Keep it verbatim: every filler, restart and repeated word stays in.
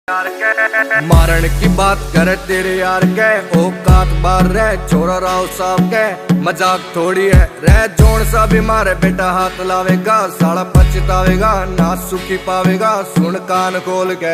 मारन की बात करे तेरे यार के औकात बार रह छोरा राव साहब के मजाक थोड़ी है रह जोन सा भी मारे बेटा हाथ लावेगा साला पछतावेगा ना सुखी पावेगा सुन कान खोल के।